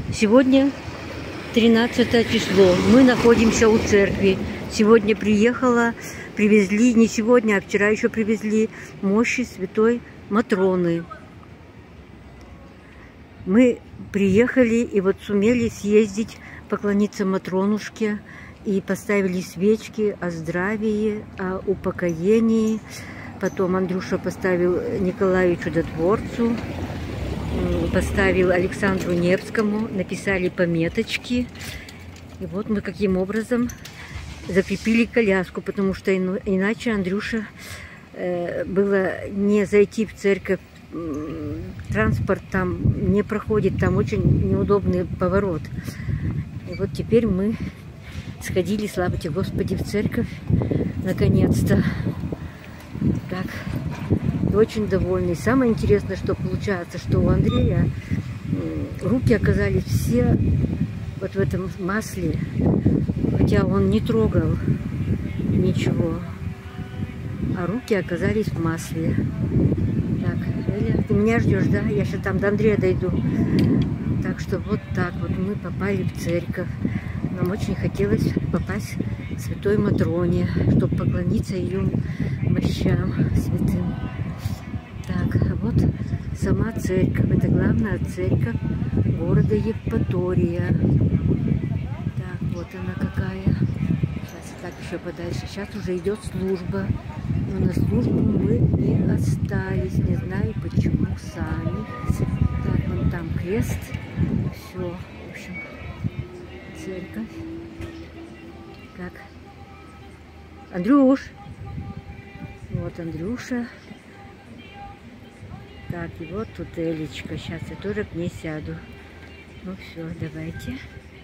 Сегодня 13 число. Мы находимся у церкви. Сегодня привезли, не сегодня, а вчера еще привезли мощи святой Матроны. Мы приехали и вот сумели съездить, поклониться Матронушке и поставили свечки о здравии, о упокоении. Потом Андрюша поставил Николаю Чудотворцу, поставил Александру Невскому, написали пометочки. И вот мы каким образом закрепили коляску, потому что иначе Андрюша было не зайти в церковь, транспорт там не проходит, там очень неудобный поворот. И вот теперь мы сходили, слава тебе Господи, в церковь, наконец-то. Так, и очень довольны. Самое интересное, что получается, что у Андрея руки оказались все вот в этом масле, хотя он не трогал ничего, а руки оказались в масле. Так, Эля, ты меня ждешь, да? Я сейчас там до Андрея дойду. Так что вот так вот мы попали в церковь. Нам очень хотелось попасть к святой Матроне, чтобы поклониться ее мощам святым. Так, а вот сама церковь. Это главная церковь города Евпатория. Так, вот она какая. Сейчас так еще подальше. Сейчас уже идет служба. Но на службу мы не остались. Не знаю почему сами. Так, вон там крест. Все, в общем, церковь. Так. Андрюш. Вот Андрюша. Так, и вот тут Элечка. Сейчас я тоже к ней сяду. Ну все, давайте.